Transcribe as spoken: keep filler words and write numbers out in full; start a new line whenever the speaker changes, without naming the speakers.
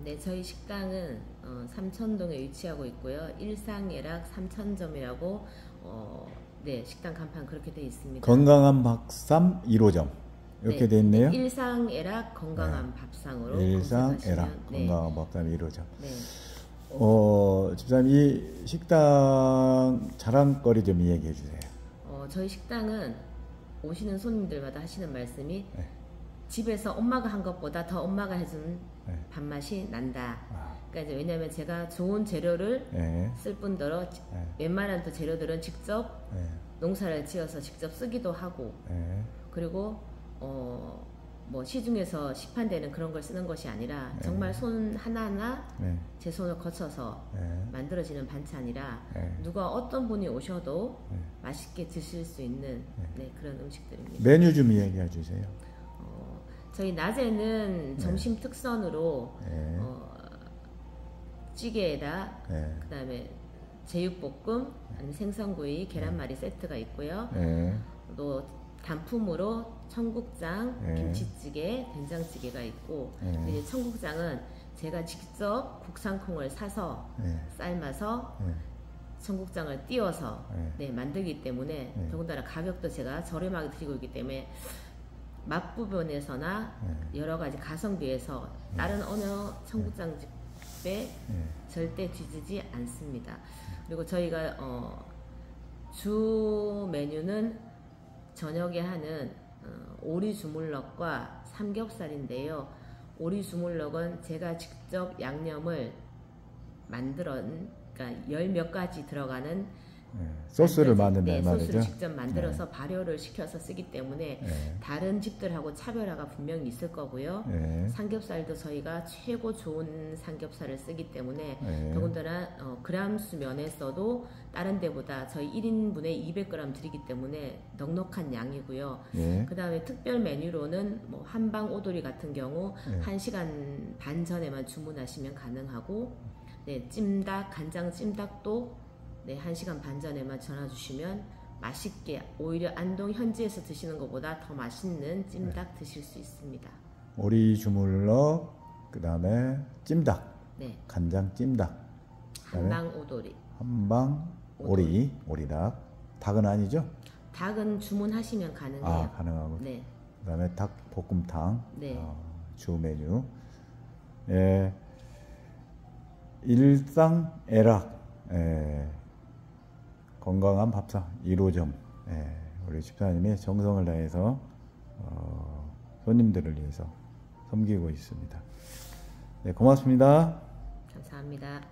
네, 저희 식당은 어, 삼천동에 위치하고 있고요. 일상애락 삼천점이라고 어, 네, 식당 간판 그렇게 되어 있습니다.
건강한 밥상 일 호점 이렇게
네,
되어 있네요.
일상애락 건강한
네.
밥상으로
일상애락
검색하시면 네.
건강한 밥상 일 호점.
네.
어, 집사님 이 식당 자랑거리 좀 이야기해 주세요.
어, 저희 식당은 오시는 손님들마다 하시는 말씀이
네.
집에서 엄마가 한 것보다 더 엄마가 해준
네.
밥맛이 난다.
아.
그러니까 이제 왜냐하면 제가 좋은 재료를
네.
쓸 뿐더러
네.
웬만한 또 재료들은 직접
네.
농사를 지어서 직접 쓰기도 하고
네.
그리고 어, 뭐 시중에서 시판되는 그런 걸 쓰는 것이 아니라
네.
정말 손 하나하나
네.
제 손을 거쳐서
네.
만들어지는 반찬이라
네.
누가 어떤 분이 오셔도
네.
맛있게 드실 수 있는
네.
네, 그런 음식들입니다.
메뉴 좀 이야기해 주세요.
어, 저희 낮에는
네.
점심 특선으로
네.
어, 찌개에다
네.
그 다음에 제육볶음 아니면 생선구이 계란말이 세트가 있고요.
네.
또 단품으로 청국장,
네.
김치찌개, 된장찌개가 있고
네.
이제 청국장은 제가 직접 국산콩을 사서
네.
삶아서
네.
청국장을 띄워서
네.
네, 만들기 때문에
네.
더군다나 가격도 제가 저렴하게 드리고 있기 때문에 맛 부분에서나
네.
여러 가지 가성비에서 다른 어느 청국장집에
네.
절대 뒤지지 않습니다. 그리고 저희가 어, 주 메뉴는 저녁에 하는 어, 오리 주물럭과 삼겹살인데요. 오리 주물럭은 제가 직접 양념을 만들어, 그러니까 열 몇 가지 들어가는
네. 소스를 만든다
네,
말이죠.
소스를 직접 만들어서
네.
발효를 시켜서 쓰기 때문에
네.
다른 집들하고 차별화가 분명히 있을 거고요.
네.
삼겹살도 저희가 최고 좋은 삼겹살을 쓰기 때문에
네.
더군다나 어, 그람수 면에서도 다른 데보다 저희 일 인분에 이백 그램 드리기 때문에 넉넉한 양이고요.
네.
그 다음에 특별 메뉴로는 뭐 한방 오돌이 같은 경우
네.
한 시간 반 전에만 주문하시면 가능하고 네, 찜닭, 간장 찜닭도 네, 한 시간 반 전에만 전화 주시면 맛있게 오히려 안동 현지에서 드시는 것보다 더 맛있는 찜닭 네. 드실 수 있습니다.
오리 주물럭, 그 다음에 찜닭,
네.
간장 찜닭,
한방 오돌이,
한방 오리, 오돌이. 오리닭, 닭은 아니죠?
닭은 주문하시면 가능해요.
아, 가능하고. 네. 그 다음에 닭 볶음탕,
네.
어, 주 메뉴. 예, 일상애락, 예. 건강한 밥상 일 호점. 예, 우리 집사님이 정성을 다해서 어, 손님들을 위해서 섬기고 있습니다. 네, 고맙습니다.
감사합니다.